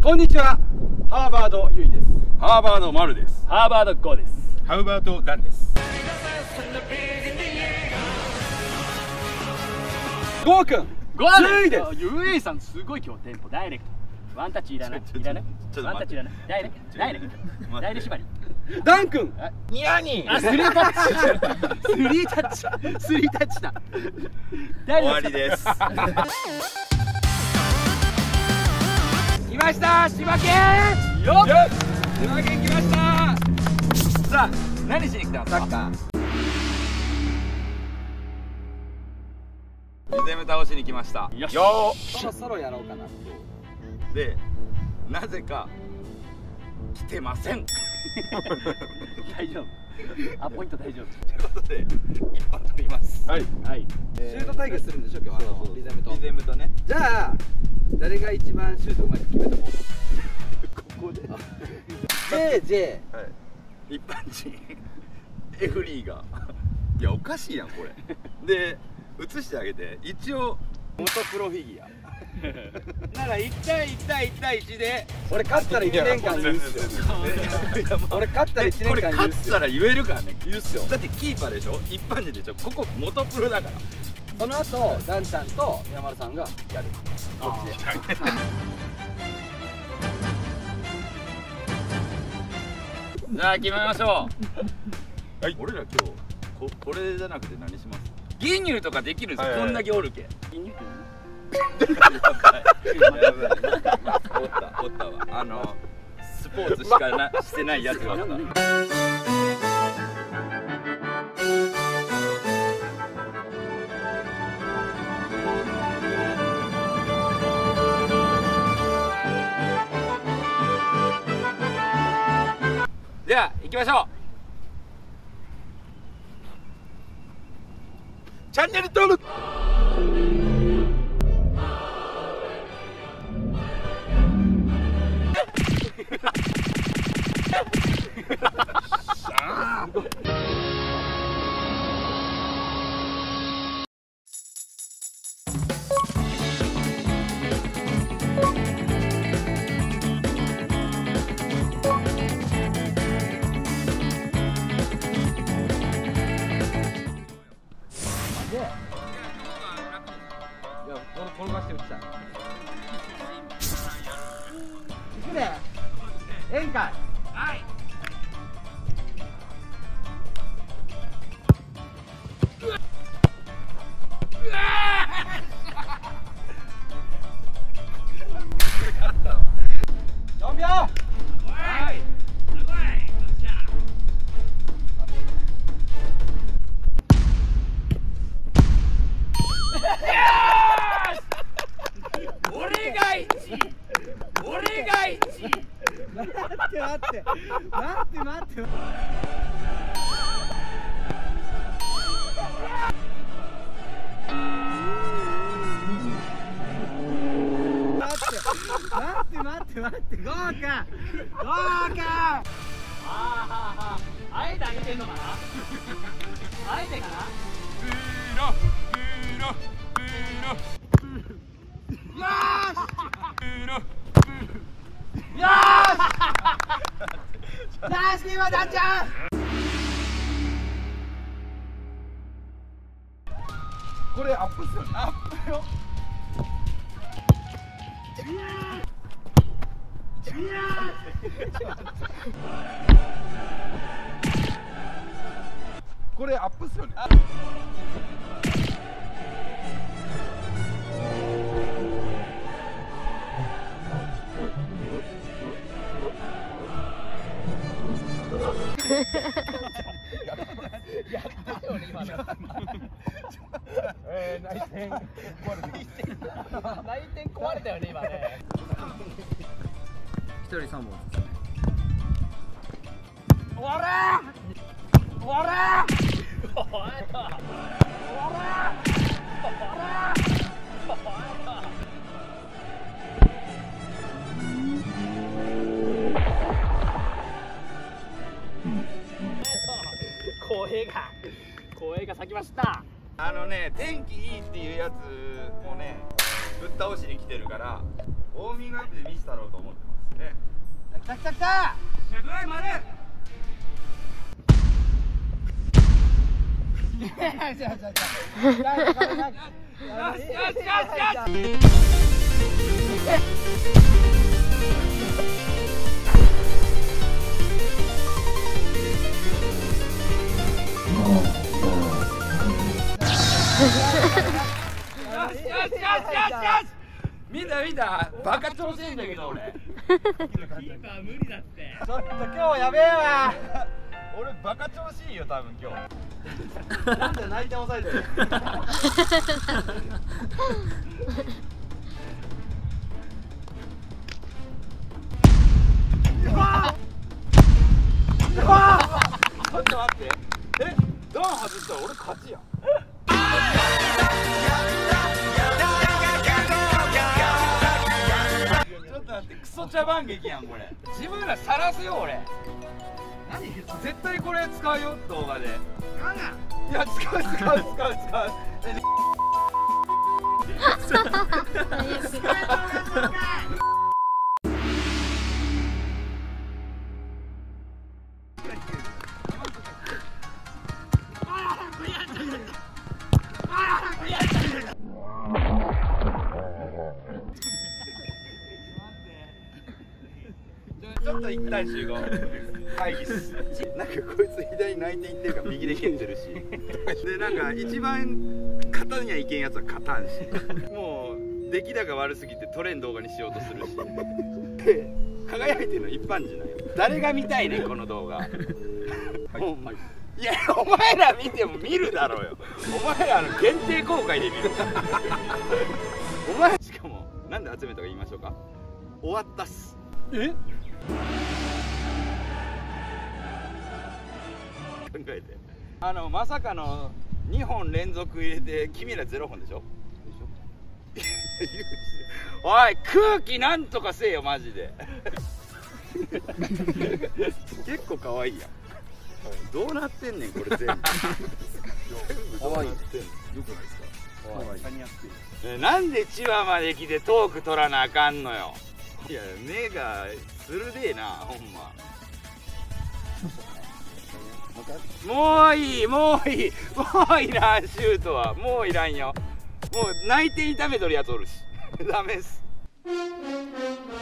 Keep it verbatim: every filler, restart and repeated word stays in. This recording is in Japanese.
こんにちは、ハーバードゆいです。 ハーバードマルです。 ハーバードゴーです。 ハーバードダンです。 ゴーくん、 ゴーゆいです。 ゆいさんすごい今日テンポダイレクト。ワンタッチいらない。いらない。ワンタッチいらない。ダイレクト。ダイレクト。ダイレ縛り。 ダン君、 ニャニー。あ、スリータッチ。スリータッチ。スリータッチだ。 終わりです。 来ました、柴犬。よっ。 柴犬来ました。 さあ、何しに来たの？サッカー。 リゼム倒しに来ました。 よし。 そろそろやろうかな。 で、なぜか来てません。 大丈夫。あ、ポイント大丈夫。 ということで一本取ります。 はいはい。 シュート対決するんでしょ今日は。あのリゼムと。 リゼムとね。 じゃあ誰が一番シュートうまいか決めてもらここで。 う。ジェージェー。 はい。一般人 F リーガー。いやおかしいやんこれ。で映してあげて一応元プロフィギュア。ならいち対いち対いち対いちで俺勝ったらいちねんかん言うっすよ。俺勝ったらいちねんかん言うっすよ。 これ勝ったら言えるからね。言うっすよ。だってキーパーでしょ、一般人でしょ、ここ元プロだから。 その後ダンちゃんと山丸さんがやる。こっちで。 じゃあ決めましょう。 はい。俺ら今日ここれじゃなくて何します？ ギニューとかできるんですよ。こんだけおるけ。ギニューっておったおったわ。あのスポーツしかなしてないやつがおった。 じゃあ行きましょチャンネル登録。 転がして打ちたい。行くで。宴会。はい。よんびょう。はい。待って待って待って待って待って待って待って豪華豪華。 ああ、あえてあげてんのかな。あえてかな。 プロプロプロ。よーし。プロ。 よーしナイスキーはダンちゃん。これアップする。アップよ。これアップっすよね。やってよね今の。えー、内転壊れた。内転壊れたよね今ね。一人三本ですね。おらー。おらー。おらー。おらー。 声が声が咲きました。 あのね、天気いいっていうやつもねぶっ倒しに来てるから、大ウォーミングアップで見せたろうと思ってますね。 来た来た来た。 ドライまで。 よしよしよしよしよしよしよし。 見た見た、バカ調子いいんだけど俺。 キーパー無理だって。 ちょっと今日やべえわ。 俺バカ調子いいよ多分今日。なんで泣いて抑えてる。 うわうわちょっと待って。え、ドン外したら俺勝ちやん。ちょっと待って、クソ茶番劇やんこれ。自分ら晒すよ俺。何絶対これ使うよ動画で。いや使う使う使う使う。ちょっと一旦集合会議っす。なんかこいつ左泣いていってるから右で蹴ってるしでなんか一番勝たにはいけんやつは勝たんし、もう出来高悪すぎて撮れん動画にしようとするしで輝いてるの一般人なんよ。誰が見たいねんこの動画。はい、いやお前ら見ても見るだろうよ。お前らの限定公開で見るお前しかもなんで集めたか言いましょうか。終わったっす。え考えて、あのまさかのにほん連続入れて君らゼロほんでしょ。おい空気なんとかせえよマジで。結構可愛いやん。どうなってんねんこれ全部。可愛い。よくないですか。可愛い。なんで千葉まで来てトーク取らなあかんのよ。いや目が鋭えなほんま。もういいもういいもういらんシュートはもういらんよ。もう泣いて痛めとるやつおるしダメっす。